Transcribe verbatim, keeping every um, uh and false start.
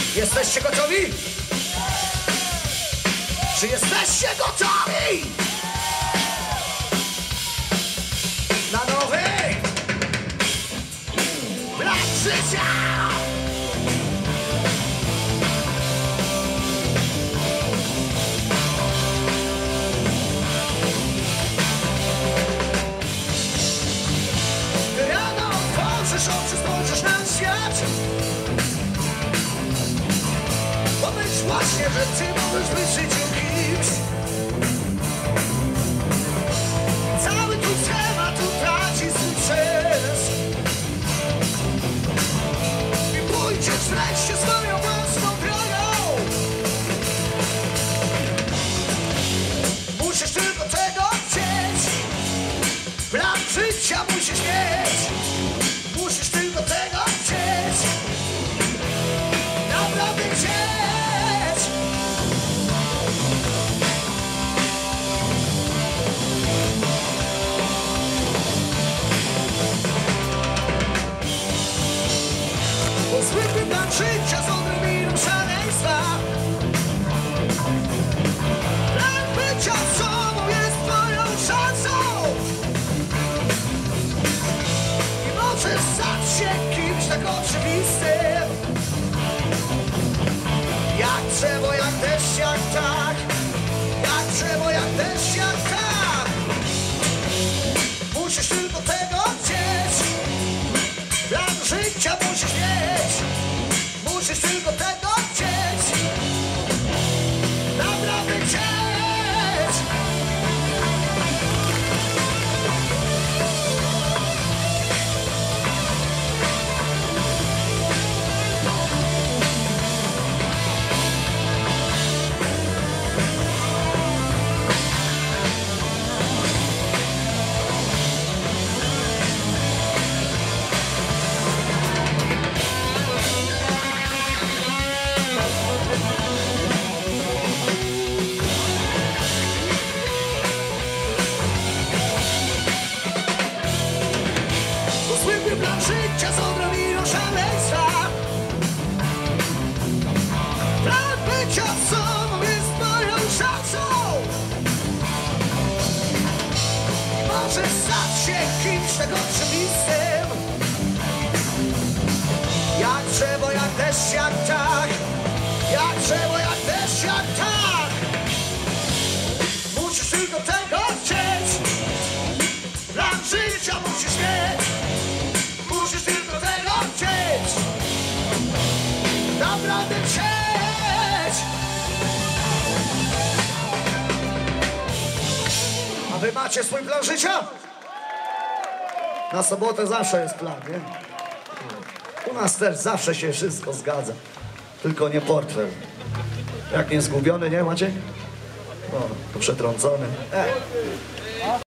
Jesteście gotowi? Czy jesteście gotowi? Na nowy plan życia! Gdy rano otworzysz oczy, spojrzysz na świat, pomyśl właśnie, że ty możesz być w życiu kimś. Cały tu schemat utraci swój sens i pójdziesz wreszcie swoją własną drogą. Musisz tylko tego chcieć, plan życia musisz mieć. Musisz tylko tego chcieć, naprawdę chcieć. Zwykły plan życia z odrobiną szaleństwa. Plan bycia sobą jest twoją szansą. Nie możesz stać się kimś tak oczywistym, jak drzewo, jak deszcz, jak tak. Jak drzewo, jak deszcz, jak tak. Musisz tylko tego chcieć. Plan życia musisz mieć. Musisz tylko tego chcieć. Naprawdę chcieć. Plan życia z odrobiną szaleństwa. Plan bycia sobą jest moją szansą. Możesz stać się kimś tak oczywistym, jak drzewo, jak deszcz, jak tak. Jak drzewo, jak deszcz, jak tak. Musisz tylko tego chcieć. Plan życia musisz mieć. Musisz tylko tego chcieć. Naprawdę chcieć. A wy macie swój plan życia? Na sobotę zawsze jest plan, nie? U nas też zawsze się wszystko zgadza. Tylko nie portfel. Jak nie zgubiony, nie macie? No, to przetrącony. E.